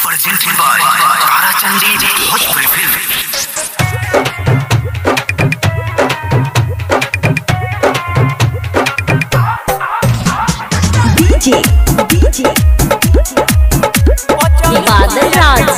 presented by Tarachandi Bhojpuri Film. बादल राज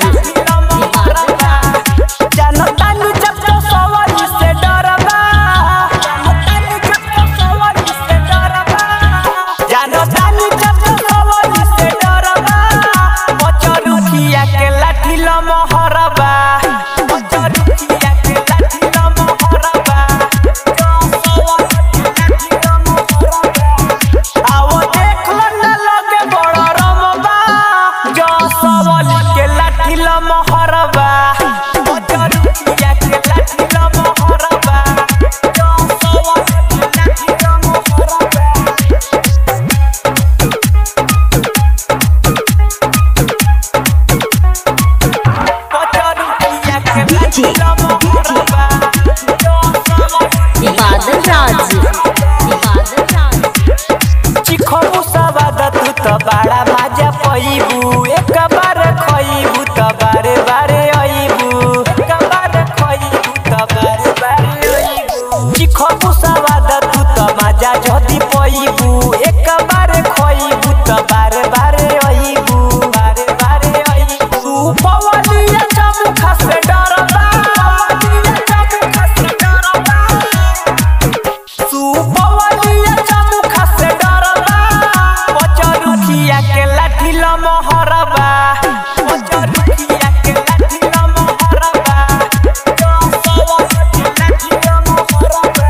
बड़ा मजा पईबू एक बार खईबू त बारे बारे आईबू एक बार खईबू त बारे बारे आईबू चिखबू सवाद तू त मजा जदी पईबू एक बार खईबू त बारे बारे आईबू बारे बारे आईबू तू पवलिया चाबू खासे डरबा पवलिया चाबू खासे डरबा तू पवलिया चाबू खासे डरबा पचरुखिया के लाठी लमहरबा पचरुखिया के लाठी लमहरबा जो सवल के लाठी लमहरबा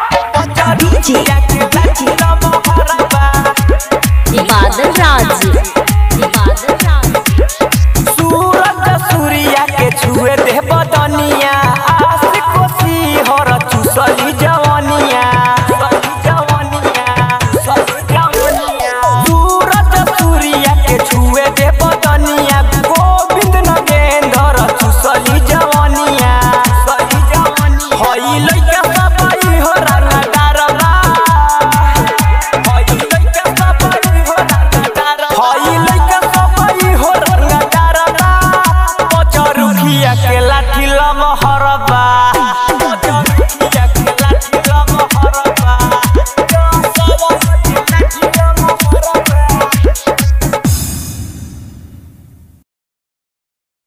पचरुखिया के लाठी लमहरबा बादल राज।